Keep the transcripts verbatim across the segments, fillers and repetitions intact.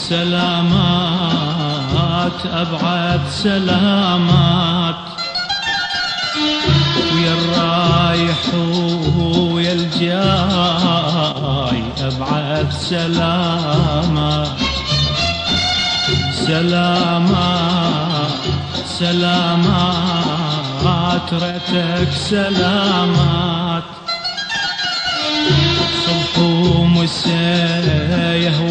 سلامات أبعد سلامات، ويا الرايح ويا الجاي أبعد سلامات. سلامات سلامات ريتك سلامات، صبح ومساء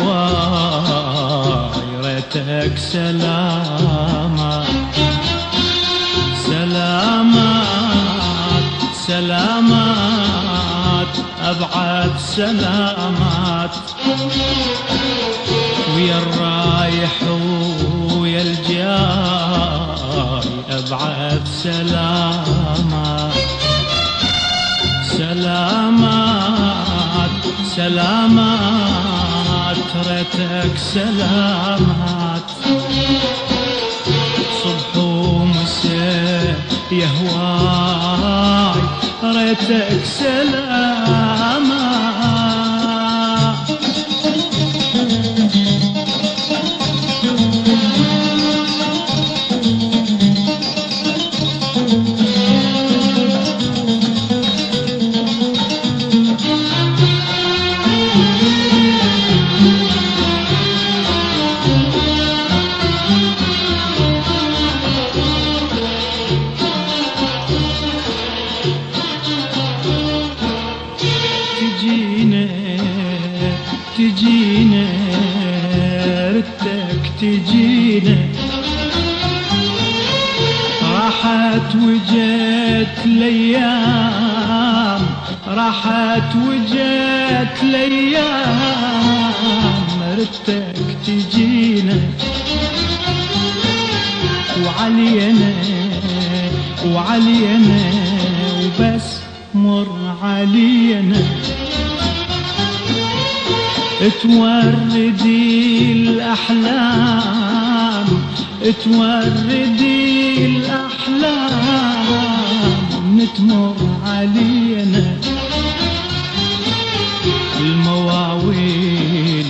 يهواي ريتك سلامات. سلامات سلامات أبعد سلامات، ويا الرايح ويا الجاي أبعد سلامات. سلامات سلامات ريتك سلامات، صبح ومساء يهواي ريتك سلامات. تجينا ردك تجينا، راحت وجت الايام، راحت وجت الايام ردك تجينا، وعلينا وعلينا وبس مر علينا، توردي الأحلام توردي الأحلام نتمر علينا، المواويل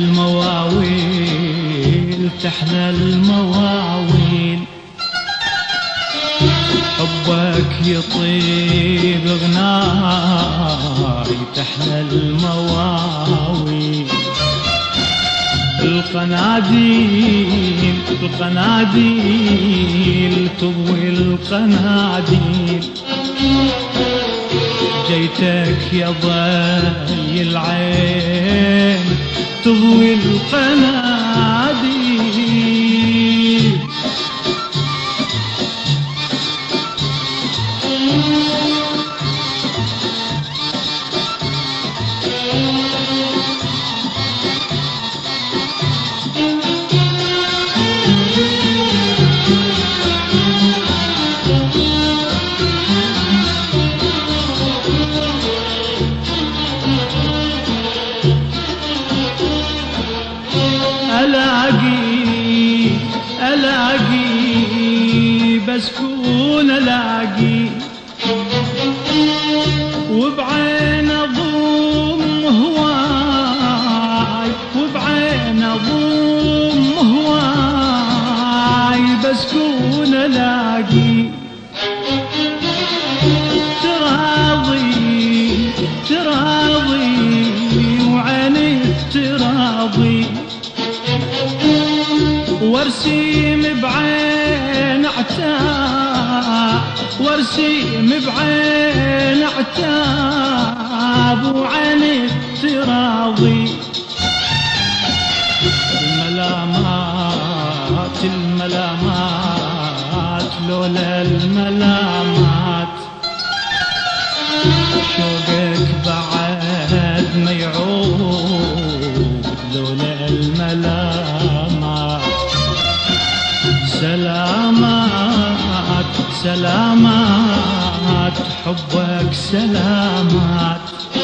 المواويل تحلى المواويل، حبك يطيب غناي تحلى المواويل. القناديل القناديل تضوي القناديل، جيتك يا ضي العين تضوي القناديل. ألاقي ألاقي بسكون ألاقي، وبعين أضم هواي وبعين أضم هواي بسكون ألاقي، تراضي تراضي وعيني تراضي، وارسيم بعين عتاب وارسيم بعين عتاب وعيني تراضي. الملامات الملامات لولا الملامات، شوقك بعد ما يعود لولا الملامات. سلامات سلامات حبك سلامات،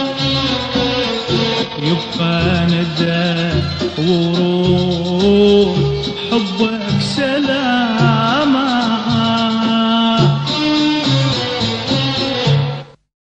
يبقى ندى ورود حبك سلامات.